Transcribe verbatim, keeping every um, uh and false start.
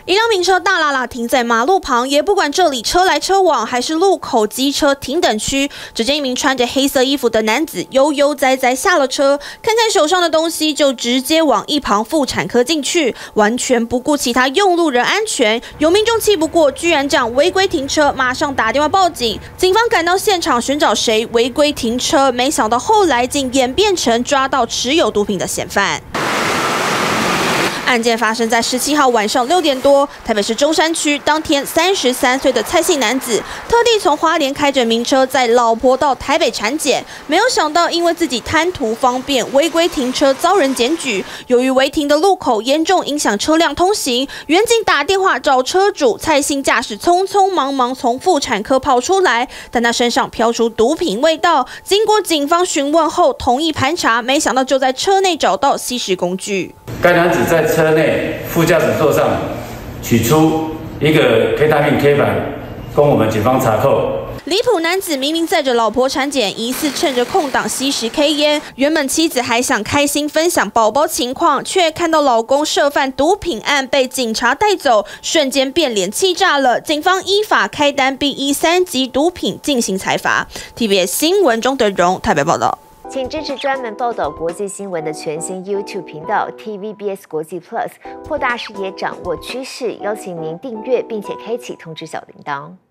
一辆名车大喇喇停在马路旁，也不管这里车来车往还是路口机车停等区。只见一名穿着黑色衣服的男子悠悠哉哉下了车，看看手上的东西，就直接往一旁妇产科进去，完全不顾其他用路人安全。有民众气不过，居然这样违规停车，马上打电话报警。警方赶到现场寻找谁违规停车，没想到后来竟演变成抓到持有毒品的嫌犯。案件发生在十七号晚上六点多，台北市中山区。当天三十三岁的蔡姓男子特地从花莲开着名车，载老婆到台北产检，没有想到因为自己贪图方便，违规停车遭人检举。由于违停的路口严重影响车辆通行，员警打电话找车主，蔡姓驾驶匆匆忙忙从妇产科跑出来，但他身上飘出毒品味道。经过警方询问后，同意盘查，没想到就在车内找到吸食工具。 该男子在车内副驾驶座上取出一个 K 他命 K 板，供我们警方查扣。 离谱男子明明载着老婆产检，疑似趁着空档吸食 K 烟。原本妻子还想开心分享宝宝情况，却看到老公涉犯毒品案被警察带走，瞬间变脸气炸了。警方依法开单，并依三级毒品进行裁罚。T V B S 新闻中德荣台北报道。 请支持专门报道国际新闻的全新 YouTube 频道 T V B S 国际 Plus， 扩大视野，掌握趋势。邀请您订阅并且开启通知小铃铛。